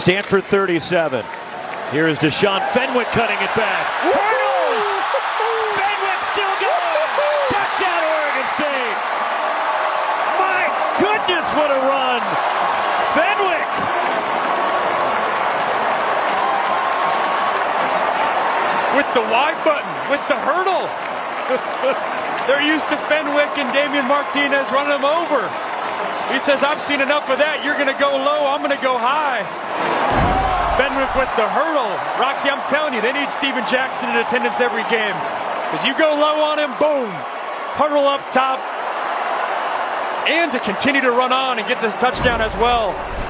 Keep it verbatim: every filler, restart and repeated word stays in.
Stanford thirty-seven. Here is Deshaun Fenwick cutting it back. Hurdles! Fenwick still going! Touchdown Oregon State! My goodness, what a run! Fenwick! With the Y button, with the hurdle. They're used to Fenwick and Damian Martinez running them over. He says, I've seen enough of that. You're going to go low, I'm going to go high. Fenwick with the hurdle. Roxy, I'm telling you, they need Steven Jackson in attendance every game. Because you go low on him, boom. Hurdle up top. And to continue to run on and get this touchdown as well.